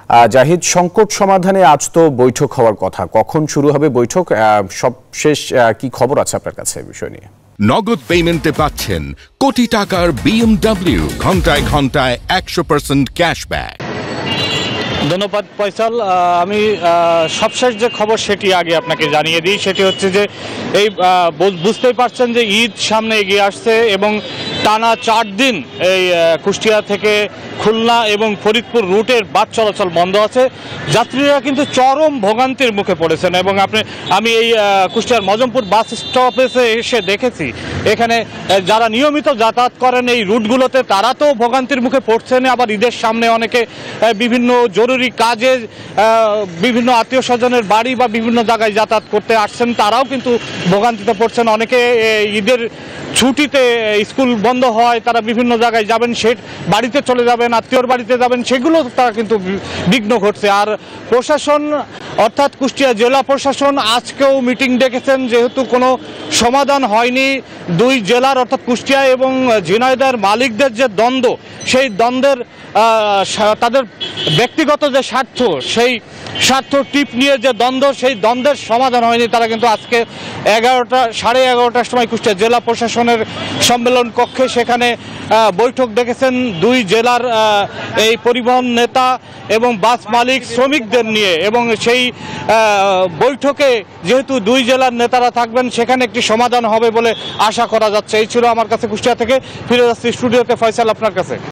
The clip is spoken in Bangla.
জাহিদ, সংকট সমাধানে আজ তো বৈঠক হওয়ার কথা, কখন শুরু হবে বৈঠক? সবশেষ কি খবর আছে আপনার কাছে এই বিষয় নিয়ে? নগদ পেমেন্টে পাচ্ছেন কোটি টাকার BMW, ঘন্টায় ঘন্টায় 100% ক্যাশব্যাক। ধন্যবাদ ফয়সাল। আমি সবশেষ যে খবর সেটি আগে আপনাকে জানিয়ে দিই। সেটি হচ্ছে যে এই বুঝতেই পারছেন যে ঈদ সামনে এগিয়ে আসছে এবং টানা 4 দিন এই কুষ্টিয়া থেকে খুলনা এবং ফরিদপুর রুটের বাস চলাচল বন্ধ আছে। যাত্রীরা কিন্তু চরম ভোগান্তির মুখে পড়েছেন এবং আমি এই কুষ্টিয়ার মজমপুর বাস স্টপেজে এসে দেখেছি এখানে যারা নিয়মিত যাতায়াত করেন এই রুটগুলোতে তারা তো ভোগান্তির মুখে পড়ছেন, আবার ঈদের সামনে অনেকে বিভিন্ন জরুরি কাজে বিভিন্ন আত্মীয় স্বজনের বাড়ি বা বিভিন্ন জায়গায় যাতায়াত করতে আসছেন, তারাও কিন্তু ভোগান্তিতে পড়ছেন। অনেকে ঈদের ছুটিতে স্কুল বন্ধ হয়, তারা বিভিন্ন জায়গায় যাবেন, সে বাড়িতে চলে যাবেন, আত্মীয়র বাড়িতে যাবেন, সেগুলো তারা কিন্তু বিঘ্ন ঘটছে। আর প্রশাসন অর্থাৎ কুষ্টিয়া জেলা প্রশাসন আজকেও মিটিং ডেকেছেন, যেহেতু কোনো সমাধান হয়নি দুই জেলার অর্থাৎ কুষ্টিয়া এবং ঝিনাইদহের মালিকদের যে দ্বন্দ্ব, সেই দ্বন্দ্বের তাদের ব্যক্তিগত যে স্বার্থ, সেই স্বার্থ টিপ নিয়ে যে দ্বন্দ্ব, সেই দ্বন্দ্বের সমাধান হয়নি। তারা কিন্তু আজকে 11টার সময় কুষ্টিয়া জেলা প্রশাসনের সম্মেলন কক্ষে সেখানে বৈঠক ডেকেছেন দুই জেলার এই পরিবহন নেতা এবং বাস মালিক শ্রমিকদের নিয়ে, এবং সেই বৈঠকে যেহেতু দুই জেলার নেতারা থাকবেন সেখানে একটি সমাধান হবে বলে আশা করা যাচ্ছে। এই ছিল আমার কাছে কুষ্টিয়া থেকে। ফিরে যাচ্ছি স্টুডিওতে। ফয়সাল, আপনার কাছে।